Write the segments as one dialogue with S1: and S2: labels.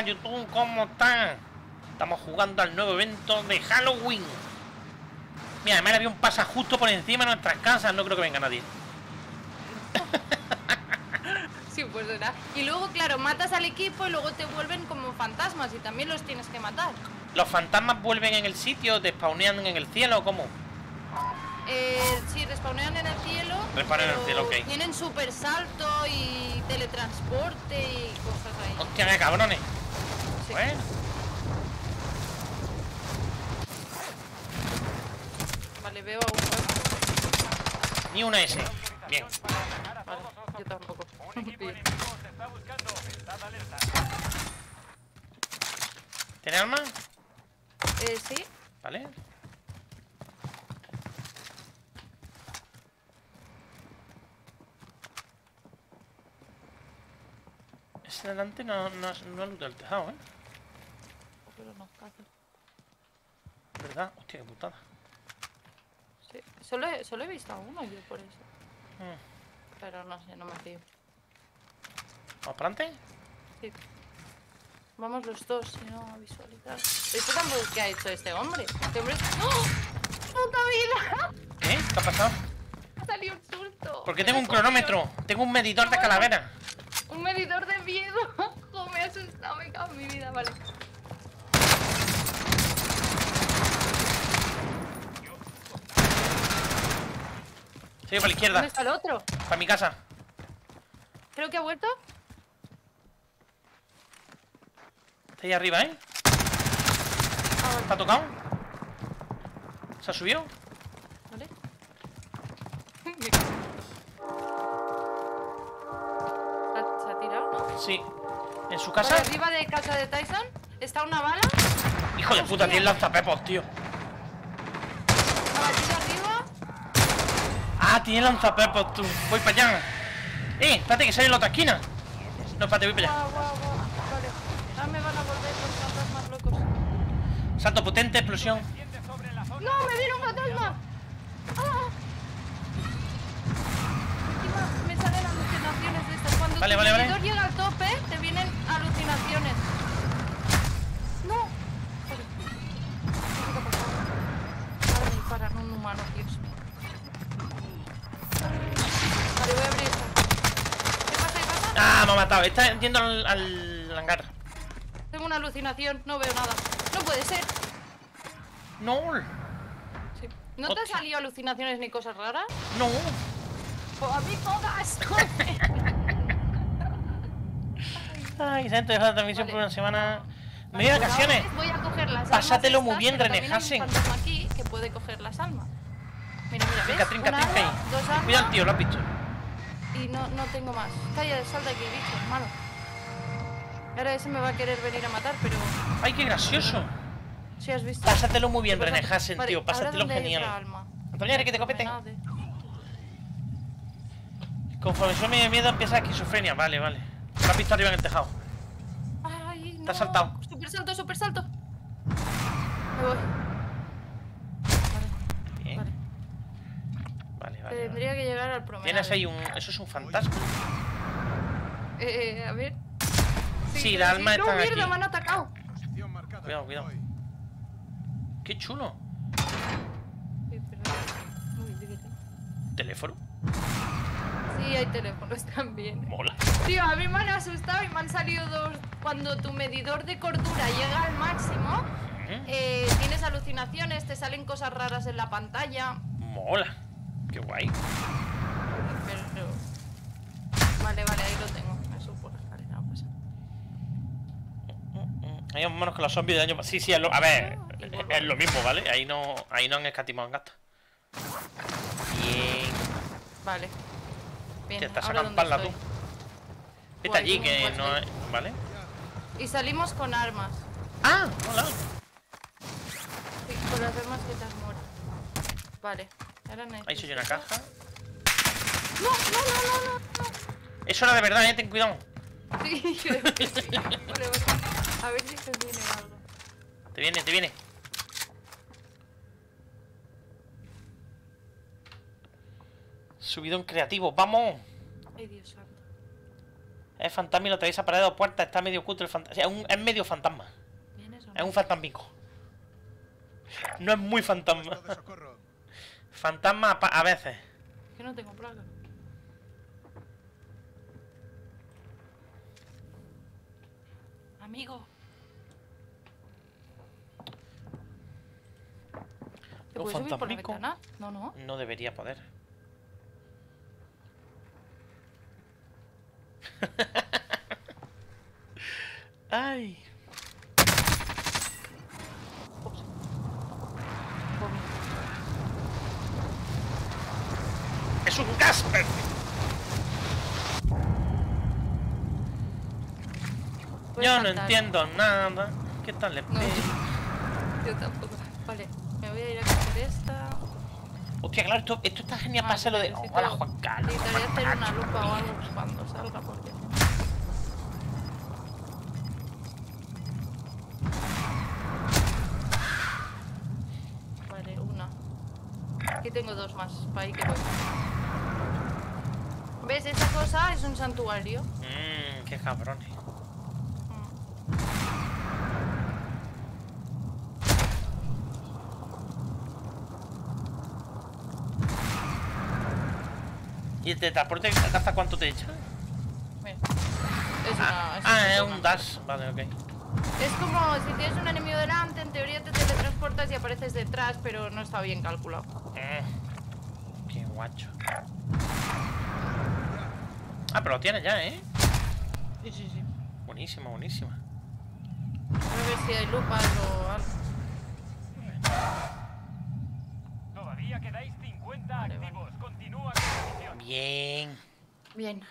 S1: Hola YouTube, ¿cómo están? Estamos jugando al nuevo evento de Halloween. Mira, además había un pasa justo por encima de nuestras casas. No creo que venga nadie.
S2: Sí, pues será. Y luego, claro, matas al equipo y luego te vuelven como fantasmas y también los tienes que matar.
S1: ¿Los fantasmas vuelven en el sitio? ¿Te spawnean en el cielo o cómo?
S2: Sí, respawnean en el cielo.
S1: Respawnean en el cielo, ok.
S2: Tienen super salto y teletransporte y cosas ahí.
S1: Hostia, qué cabrones.
S2: Sí.
S1: Bueno.
S2: Vale, veo a un huevo.
S1: Ni una S. Bien.
S2: Vale, yo tampoco. Bien.
S1: ¿Tiene arma?
S2: Sí.
S1: Vale. Ese delante no ha lutado el tejado, ¿eh?
S2: Pero no cazo.
S1: ¿Verdad? Hostia, qué putada.
S2: Sí. Solo he visto a uno yo por eso. Pero no sé, no me fío.
S1: ¿Vamos para adelante?
S2: Sí. Vamos los dos, si no, a visualizar. ¿Esto tampoco es que ha hecho este hombre? Este hombre es... ¡Oh! ¡Puta vida!
S1: ¿Qué? ¿Qué ha pasado?
S2: Ha salido un susto.
S1: Porque tengo un cronómetro. Tengo un medidor de calavera.
S2: Un medidor de miedo. Oh, me ha asustado, me cago en mi vida, vale.
S1: Sigue para la izquierda.
S2: ¿Dónde está el otro?
S1: Para mi casa.
S2: Creo que ha vuelto.
S1: Está ahí arriba, ¿eh?
S2: Ah, vale.
S1: ¿Está tocado? ¿Se ha subido?
S2: Vale. ¿Se ha tirado, no?
S1: Sí. ¿En su casa?
S2: Vale, arriba de casa de Tyson está una bala.
S1: Hijo de puta, tiene lanzapepos, tío.
S2: Abatido arriba.
S1: Ah, tiene lanzapepos, tú. Voy para allá. Espérate que sale en la otra esquina. No, espérate, voy para allá.
S2: Guau, guau, guau. Vale. Ahora me van a volver los fantasmas locos.
S1: Salto potente, explosión.
S2: ¡No! ¡Me viene un fantasma! ¡Ah! Encima me salen alucinaciones de estas. Cuando
S1: Vale,
S2: tu
S1: vale, vale.
S2: medidor llega al tope, te vienen alucinaciones. ¡No! Joder. ¿Qué ha pasado? Ahora me disparan un humano, Dios mío. Vale, voy a abrir esto. ¿Qué pasa? ¿Qué pasa?
S1: Ah, me ha matado. Está yendo al hangar.
S2: Tengo una alucinación, no veo nada. No puede ser.
S1: No.
S2: Sí. ¿No te han
S1: Hostia.
S2: salido alucinaciones ni cosas raras?
S1: No.
S2: Pues a mí todas.
S1: Ay, se ha dejado la transmisión
S2: Vale.
S1: por una semana. Me voy
S2: Vale,
S1: de
S2: pues
S1: vacaciones.
S2: ahora voy a coger las almas.
S1: Pásatelo muy
S2: estas,
S1: bien,
S2: pero
S1: René
S2: también hay
S1: Hasen.
S2: un fantasma aquí que puede coger las almas. Mira, mira, ¿ves?
S1: Trinca
S2: Una
S1: ahí.
S2: alma, dos almas.
S1: Cuida al tío, lo has visto.
S2: Y no tengo más. Calla, sal de aquí, bicho, malo. Ahora ese me va a querer venir a matar, pero...
S1: Ay, qué gracioso.
S2: ¿Sí has visto?
S1: Pásatelo muy bien,
S2: ¿Qué pasa?
S1: René Hasen,
S2: Vale,
S1: tío.
S2: ¿ahora
S1: Pásatelo
S2: dónde hay
S1: genial.
S2: otra alma?
S1: Antonio, que te copeten.
S2: Promenade.
S1: Conforme sume de miedo empieza la esquizofrenia. Vale, vale. Lo has visto arriba en el tejado.
S2: Ay, no.
S1: Te has saltado.
S2: Super salto, super salto. Me voy. Vale,
S1: Bien.
S2: vale.
S1: Vale, vale.
S2: Tendría que llegar al promenade.
S1: Tienes ahí un... Eso es un fantasma.
S2: A ver.
S1: Sí,
S2: creo
S1: la
S2: que
S1: alma
S2: No,
S1: está
S2: mierda,
S1: aquí.
S2: me han atacado.
S1: Cuidado, cuidado. Qué chulo.
S2: Sí, pero... Uy, ¿qué?
S1: ¿Teléfono?
S2: Sí, hay teléfonos también.
S1: Mola.
S2: Tío, a mí me han asustado y me han salido dos. Cuando tu medidor de cordura llega al máximo, tienes alucinaciones, te salen cosas raras en la pantalla.
S1: Mola. Qué guay.
S2: Pero... Vale, ahí lo tengo. Me supo. Vale, no pasa.
S1: Hay menos que los zombies de año. Sí, sí, a ver,
S2: igual,
S1: es lo mismo, ¿vale? Ahí no han escatimado en gasto. Bien.
S2: Vale. Bien,
S1: Te estás
S2: ahora
S1: sacando
S2: dónde
S1: pala tú.
S2: estoy.
S1: Vete
S2: Guay,
S1: allí
S2: tengo
S1: que
S2: un
S1: no
S2: flashlight.
S1: es. ¿Vale?
S2: Y salimos con armas.
S1: ¡Ah! Hola.
S2: Sí, con las armas que te has muerto. Vale. Ahora necesito...
S1: Ahí soy una caja.
S2: No.
S1: Es hora de verdad, ten cuidado.
S2: Sí, creo que sí. Vale. A ver si se viene algo.
S1: Te viene. Subidón creativo, vamos.
S2: Ay, Dios santo.
S1: Es fantasma y lo atraviesa paredes o puertas. Está medio cutre el fantasma. O sea, es medio fantasma. Es un fantasmico. No es muy fantasma. Fantasma a veces.
S2: Que no tengo placa. Amigo. ¿Te puedes subir por la ventana? No, no.
S1: No debería poder. Ay. Es un Casper. Yo no entiendo nada. ¿Qué tal le pego?
S2: Yo tampoco. Vale, me voy a ir a coger esta.
S1: Hostia, claro, esto está genial para hacerlo de... Hola, Juan Carlos.
S2: Necesitaría hacer una lupa o algo cuando salga, porque... Vale, una. Aquí tengo dos más, para ahí que voy. ¿Ves? Esa cosa es un santuario.
S1: Qué cabrones. ¿Y el transporte hasta cuánto te echa?
S2: Mira,
S1: es un dash. Vale, ok.
S2: Es como si tienes un enemigo delante, en teoría te teletransportas y apareces detrás, pero no está bien calculado.
S1: Qué guacho. Ah, pero lo tienes ya, ¿eh?
S2: Sí, sí, sí.
S1: Buenísima, buenísima.
S2: A ver si hay lupas o algo.
S3: Todavía quedáis 50 activos. Continúa con la misión.
S1: Bien.
S2: Bien.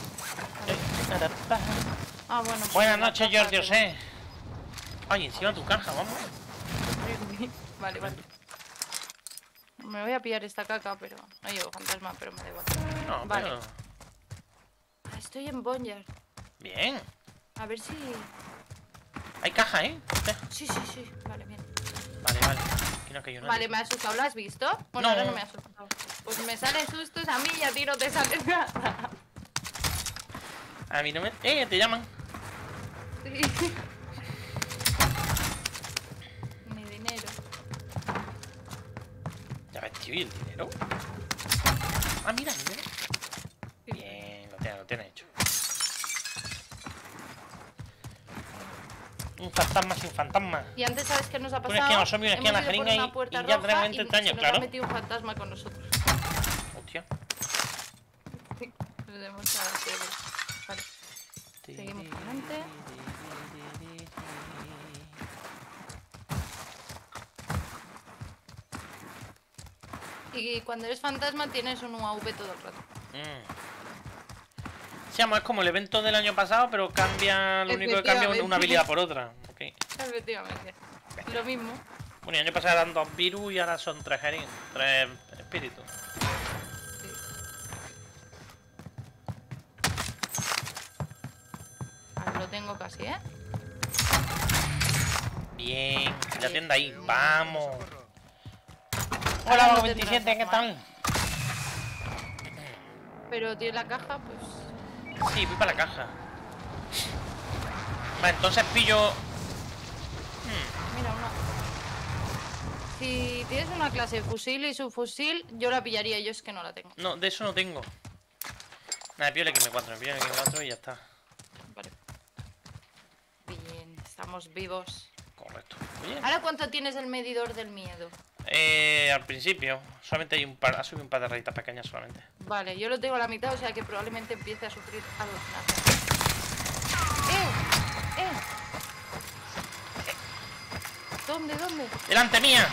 S1: Ah,
S2: bueno.
S1: Buenas noches, George, José. Ay, encima de tu caja, vamos.
S2: Vale, vale. Me voy a pillar esta caca, pero... No llevo fantasma, pero me da igual.
S1: No,
S2: vale.
S1: pero...
S2: Estoy en Boneyard.
S1: Bien.
S2: A ver si...
S1: Hay caja, ¿eh?
S2: Sí, sí, sí. Vale, bien.
S1: Vale, vale. Aquí no hay una.
S2: Vale, me ha asustado. ¿Lo has visto? Bueno,
S1: No.
S2: ahora no me ha asustado. Pues me salen sustos a mí y a ti no te sale nada.
S1: A mí no me... te llaman.
S2: Sí. Mi dinero.
S1: Ya ves, tío, ¿y el dinero? Ah, mira, dinero. Bien, lo tiene hecho. Un fantasma sin fantasma.
S2: Y antes, ¿sabes qué nos ha pasado?
S1: Una esquina, zombie, una esquina, la jeringa y ya realmente extraño,
S2: nos
S1: claro.
S2: ha metido un fantasma con nosotros.
S1: Hostia.
S2: Nos hemos quedado ciegos. Vale. Seguimos adelante. Y cuando eres fantasma tienes un UAV todo el rato.
S1: Sí, es como el evento del año pasado, pero cambia. Lo único que cambia es una habilidad por otra. Okay.
S2: Efectivamente. Lo mismo.
S1: Bueno, el año pasado eran 2 virus y ahora son 3 espíritus.
S2: Sí. Ahora lo tengo casi, ¿eh?
S1: Bien, la tienda ahí, vamos. Hola, Mago 27, ¿qué tal?
S2: Pero tiene la caja, pues...
S1: Sí, voy para la caja. Vale, entonces pillo...
S2: Mira, una... Si tienes una clase de fusil y subfusil, yo la pillaría, yo es que no la tengo.
S1: No, de eso no tengo. Nada, pillo el XM4, me pillo el XM4 y ya está.
S2: Vale. Bien, estamos vivos.
S1: Correcto. Oye.
S2: ¿Ahora cuánto tienes el medidor del miedo?
S1: Al principio, solamente hay un par, ha subido un par de rayitas pequeñas solamente.
S2: Vale, yo lo tengo a la mitad, o sea que probablemente empiece a sufrir alucinaciones. ¿Dónde?
S1: ¡Delante mía!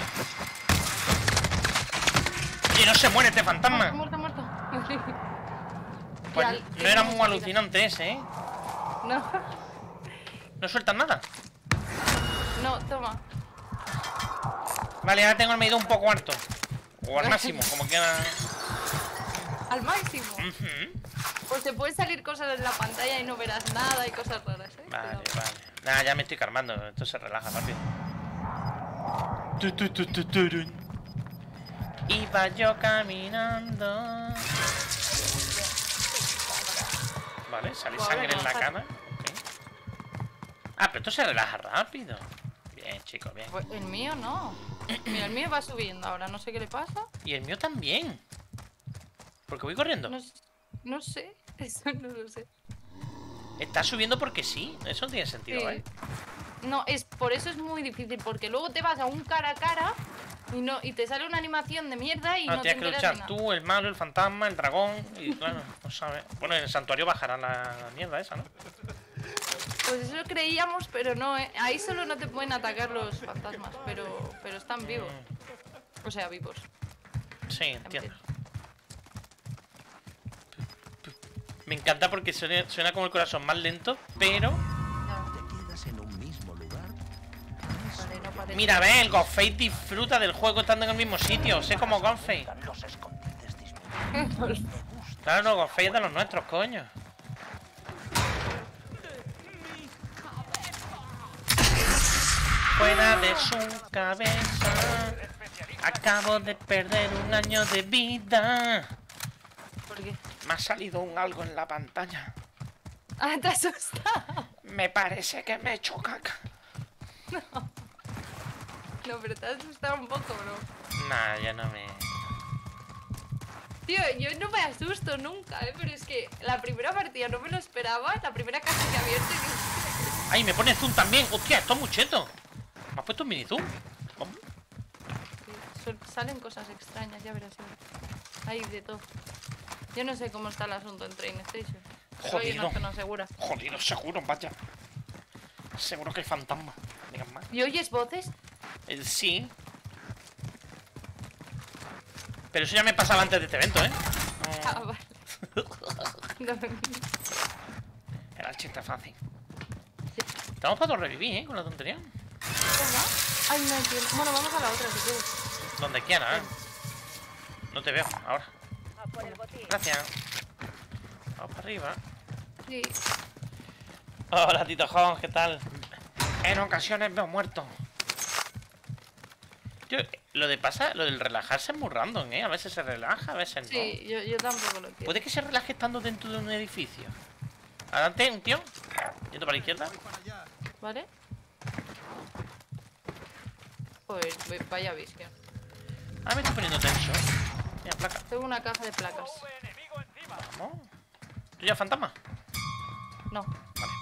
S1: Oye, no se muere este fantasma.
S2: Muerto.
S1: Pues
S2: Ya,
S1: no era muy alucinante ese, ¿eh?
S2: No.
S1: No sueltan nada.
S2: No, toma.
S1: Vale, ahora tengo el medidor un poco alto. O al máximo, como queda.
S2: Al máximo. Pues te pueden salir cosas en la pantalla y no verás nada y cosas raras, ¿eh?
S1: Vale. Nada, ya me estoy calmando. Esto se relaja rápido. Iba yo caminando. Vale, sale
S2: Pues
S1: sangre
S2: ahora
S1: en la
S2: no,
S1: cara. Ok. Ah, pero esto se relaja rápido. Bien, chicos, bien.
S2: Pues el mío no. Mira, el mío va subiendo ahora, no sé qué le pasa.
S1: Y el mío también. Porque voy corriendo.
S2: No sé, eso no lo sé.
S1: Está subiendo porque sí. Eso no tiene sentido,
S2: Sí.
S1: ¿eh?
S2: No, por eso es muy difícil, porque luego te vas a un cara a cara y te sale una animación de mierda y no te
S1: tienes que
S2: enteras de
S1: luchar
S2: nada.
S1: tú, el malo, el fantasma, el dragón. Y claro, no sabes. Bueno, en el santuario bajará la mierda esa, ¿no?
S2: Pues eso creíamos, pero no, ¿eh? Ahí solo no te pueden atacar los fantasmas, pero están vivos. O sea, vivos.
S1: Sí, entiendo. Me encanta porque suena como el corazón más lento, pero...
S4: ¿Te quedas en un mismo lugar?
S2: Vale, no parece.
S1: Mira, ve, el Ghostface disfruta del juego estando en el mismo sitio. Sé como Ghostface.
S4: Los escondites disminuyen.
S1: Claro, no, Ghostface es de los nuestros, coño. Fuera de su cabeza. Acabo de perder un año de vida.
S2: ¿Por qué?
S1: Me ha salido un algo en la pantalla.
S2: Ah, te asusta.
S1: Me parece que me he hecho caca.
S2: No, pero te has asustado un poco, bro.
S1: Nah, ya no me...
S2: Tío, yo no me asusto nunca, pero es que la primera partida no me lo esperaba, la primera caja que he abierto y dije,
S1: ¡Ay, me pone zoom también! ¡Hostia, esto es muy cheto! ¿Me has puesto un mini zoom? ¿Cómo?
S2: salen cosas extrañas, ya verás. Hay de todo. Yo no sé cómo está el asunto en Train Station. Estoy en
S1: Jodido.
S2: una zona segura.
S1: Jodido, seguro, vaya. Seguro que hay fantasmas. Digan más.
S2: ¿Y oyes voces?
S1: Sí. Pero eso ya me pasaba antes de este evento, ¿eh?
S2: Ah, vale. No.
S1: Era el chiste fácil.
S2: Sí.
S1: Estamos para revivir, ¿eh? Con la tontería.
S2: ¿Cómo? Ay, no entiendo. Bueno, vamos a la otra, si quieres.
S1: Donde quiera, ¿eh? No te veo, ahora. Gracias. Vamos para arriba.
S2: Sí.
S1: Hola, Tito Jones, ¿qué tal? En ocasiones veo muerto. Tío, lo del relajarse es muy random, ¿eh? A veces se relaja, a veces no.
S2: Sí, yo tampoco lo quiero.
S1: ¿Puede que se relaje estando dentro de un edificio? Adelante, un tío. Yendo para la izquierda.
S2: ¿Vale? Pues vaya visión.
S1: Ah, me estoy poniendo tenso. Mira, placa.
S2: Tengo una caja de placas.
S3: Enemigo encima.
S1: Vamos. ¿Tú ya fantasma?
S2: No.
S1: Vale.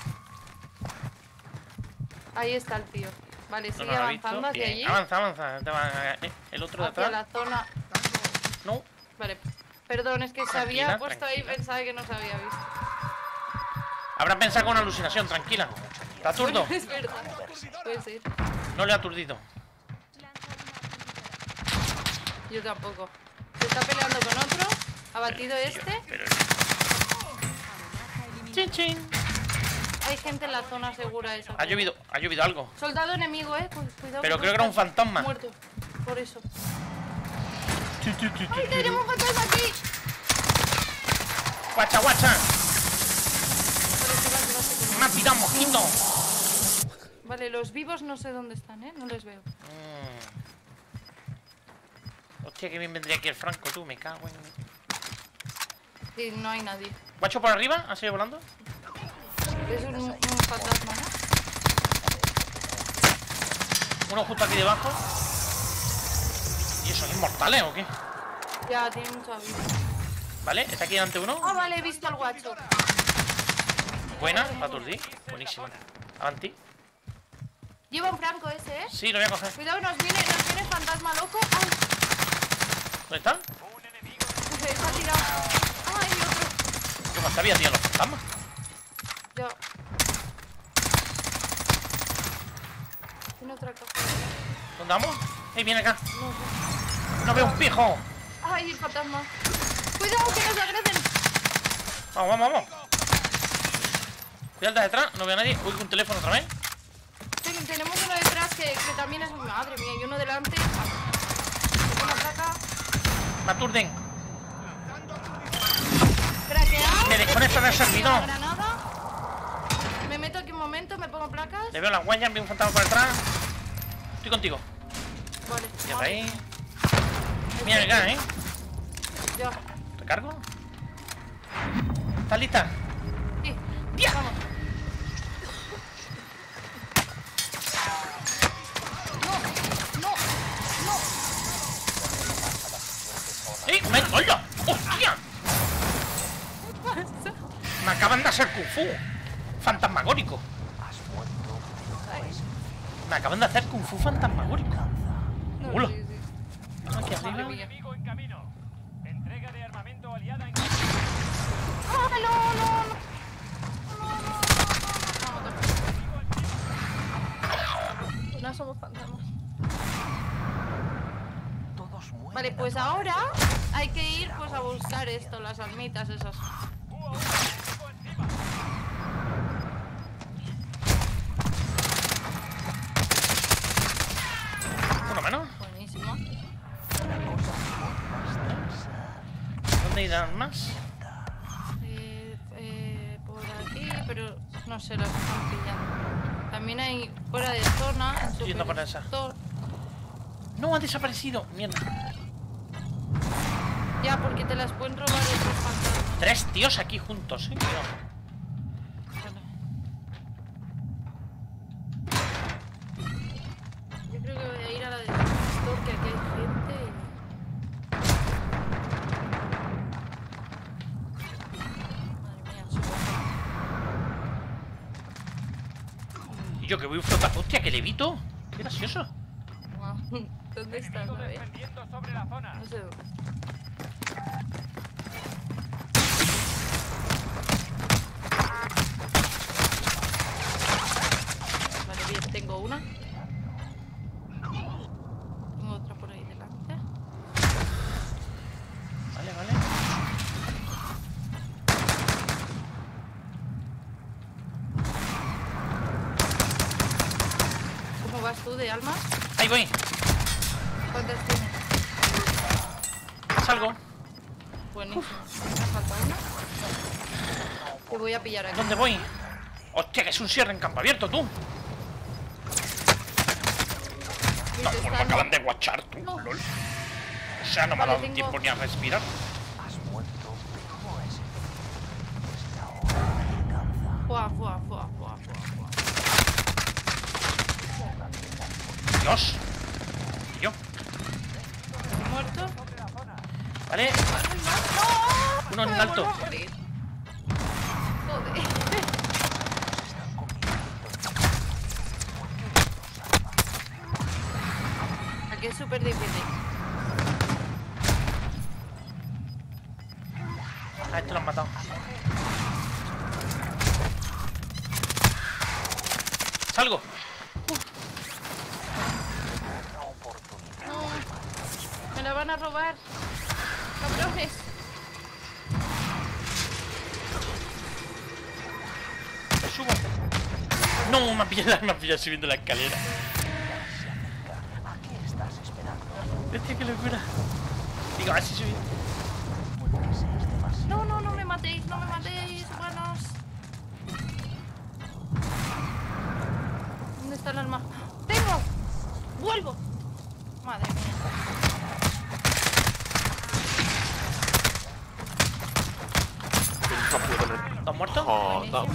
S2: Ahí está el tío. Vale,
S1: No
S2: sigue
S1: nos ha visto.
S2: avanzando hacia
S1: Bien.
S2: allí.
S1: Avanza, avanza. El otro de
S2: Hacia
S1: atrás.
S2: la zona.
S1: No.
S2: Vale. Perdón, es que se
S1: Tranquila,
S2: había puesto ahí y
S1: tranquila.
S2: pensaba que no se había visto.
S1: Habrá pensado con una alucinación, tranquila. ¿Está aturdo?
S2: Bueno, es verdad. Puede ser.
S1: No le ha aturdido.
S2: Yo tampoco. Se está peleando con otro. Ha batido
S1: Tío,
S2: este.
S1: pero... Chin, chin.
S2: Hay gente en la zona segura esa.
S1: Ha llovido algo.
S2: Soldado enemigo, cuidado.
S1: Pero creo que era un fantasma.
S2: Muerto. Por eso.
S1: ¡Ay,
S2: ¡Ay, tenemos un fantasma aquí!
S1: ¡Guacha, guacha!
S2: Vale, se va,
S1: ¡Me ha pillado mosquito!
S2: Vale, los vivos no sé dónde están, no les veo.
S1: Hostia, que bien vendría aquí el Franco, tú, me cago en...
S2: Sí, no hay nadie.
S1: ¿Guacho por arriba? ¿Ha seguido volando?
S2: Es un fantasma, ¿no?
S1: Uno justo aquí debajo. ¿Y eso, son inmortales o qué?
S2: Ya, tiene mucha vida.
S1: ¿Vale? ¿Está aquí delante uno?
S2: Ah, vale, he visto al guacho.
S1: Buena, para aturdir. Buenísima. Avanti.
S2: Lleva un franco ese, ¿eh?
S1: Sí, lo voy a coger.
S2: Cuidado, nos viene fantasma loco. ¡Ay!
S1: ¿Dónde está?
S2: Se ha tirado. ¡Ay, otro!
S1: ¿Qué más sabía, tío? Los fantasmas.
S2: Ya. Tiene otra caja.
S1: ¿Dónde vamos? ¡Ey, viene acá!
S2: No sé.
S1: ¡No veo un pijo!
S2: ¡Ay, el fantasma! ¡Cuidado, que nos agreden!
S1: Vamos, vamos, vamos. Cuidado de detrás, no veo a nadie. Uy, un teléfono otra vez.
S2: Tenemos uno detrás que también es... Madre mía, y uno delante. Tengo una placa.
S1: Me aturden.
S2: Craqueado.
S1: Me desconecto del servidor.
S2: Granada. Me meto aquí un momento, me pongo placas.
S1: Te veo las huellas, veo un fantasma por detrás. Estoy contigo.
S2: Vale.
S1: Ya está ahí. Mira acá, ¿eh?
S2: Ya.
S1: ¿Recargo? ¿Estás lista? ¡Hostia!
S2: Vamos.
S1: ¡Hola! ¡Hostia! Me acaban de hacer Kung Fu fantasmagórico. Me acaban de hacer Kung Fu fantasmagórico. Hola.
S2: Sí, sí.
S1: Aquí arriba.
S3: Enemigo en camino. Entrega de armamento aliada en
S2: ¡Ah, no! No somos fantasmas.
S4: Todos mueren.
S2: Vale, pues ahora hay que ir pues a buscar esto, las almitas esas.
S1: Una mano.
S2: Buenísimo.
S1: ¿Dónde irán más?
S2: Por aquí, pero no sé, las están pillando. También hay fuera de zona.
S1: Estoy yendo para esa. No, ha desaparecido. Mierda.
S2: Ya, porque te las pueden robar estos fantasmas.
S1: 3 tíos aquí juntos, Cuidado.
S2: Vale. Yo creo que voy a ir a la de store, que aquí hay gente Madre mía,
S1: Y yo que voy flotando. Hostia, que levito. Qué gracioso.
S2: ¿Dónde está?
S3: enemigo
S2: A ver.
S3: defendiendo sobre la zona.
S2: No sé dónde. Vale, bien, tengo una. Tengo otra por ahí delante.
S1: Vale, vale.
S2: ¿Cómo vas tú de almas?
S1: Ahí voy.
S2: ¿Cuántas tienes?
S1: Salgo.
S2: Buenísimo. Me falta una. Te voy a pillar aquí.
S1: ¿Dónde voy? Hostia, que es un cierre en campo abierto, tú. No, pues me acaban de guachar, tú,
S2: No.
S1: lol. O sea, no me ha
S2: Vale,
S1: dado
S2: tengo-
S1: tiempo ni a respirar.
S4: Has muerto. ¿Cómo es? Esta hora alcanza.
S2: Fuá, fuá, fuá, fuá, fuá, fuá.
S1: Dios. ¿Y yo?
S2: ¿Muerto?
S1: Vale.
S2: ¡No!
S1: Uno en
S2: Me
S1: alto.
S2: vuelvo a morir. Joder. Aquí es súper difícil.
S1: Ah, este lo han matado. Salgo.
S2: No. Me la van a robar. Cabrones.
S1: Me subo. No, me ha pillado subiendo la escalera.
S4: ¿A qué estás esperando?
S1: Hostia, qué locura. Digo, así subí.
S4: Puede que seas demasiado.
S2: No, no, no me matéis, no me matéis, buenos. ¿Dónde está el alma? ¡Tengo! ¡Vuelvo! Madre mía.
S1: ¿Estás muerto?
S2: Buenísimo.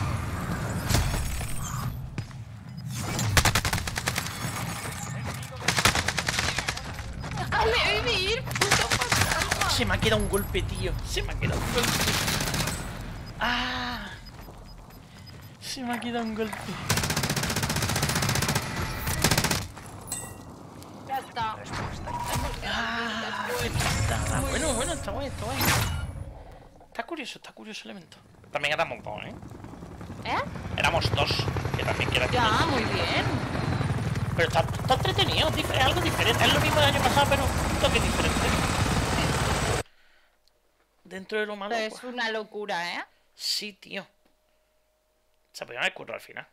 S2: ¡Déjame vivir, puto fantasma!
S1: Se me ha quedado un golpe, tío. Se me ha quedado un golpe. Ah. Se me ha quedado un golpe.
S2: Ya está.
S1: Ah, está bueno, bueno, está guay, está guay. Está curioso el evento. También éramos dos, ¿eh?
S2: ¿Eh?
S1: Éramos dos, que también quieran.
S2: Ya, muy bien.
S1: Pero está entretenido, es algo diferente. Es lo mismo del año pasado, pero un toque diferente. Dentro de lo malo.
S2: Es
S1: Pues,
S2: una locura, ¿eh?
S1: sí, tío. Se podían haber currado al final.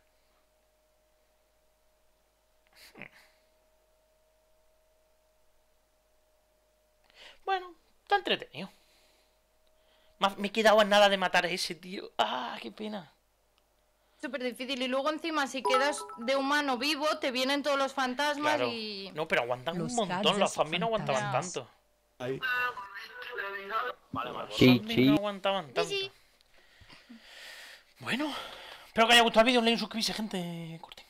S1: Bueno, está entretenido. Me he quedado a nada de matar a ese tío. Ah, qué pena.
S2: Súper difícil. Y luego encima, si quedas de humano vivo, te vienen todos los fantasmas
S1: Claro.
S2: y...
S1: No, pero aguantan
S5: Los
S1: un montón.
S5: gadgets
S1: Los zombies no aguantaban
S2: fantasmas.
S1: tanto. Los
S6: Sí,
S1: zombies
S6: sí.
S1: no aguantaban tanto.
S2: Sí.
S1: Bueno, espero que haya gustado el vídeo, un like, suscribirse, gente. Corte.